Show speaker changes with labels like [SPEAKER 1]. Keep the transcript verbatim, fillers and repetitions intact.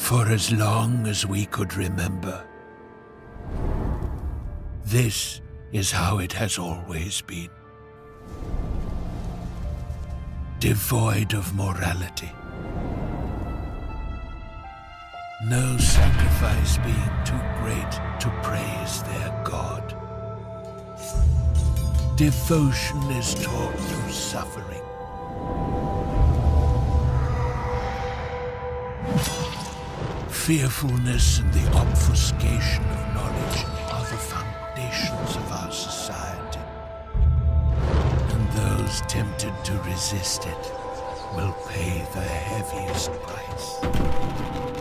[SPEAKER 1] For as long as we could remember. This is how it has always been. Devoid of morality. No sacrifice being too great to praise their God. Devotion is taught through suffering. Fearfulness and the obfuscation of knowledge are the foundations of our society. And those tempted to resist it will pay the heaviest price.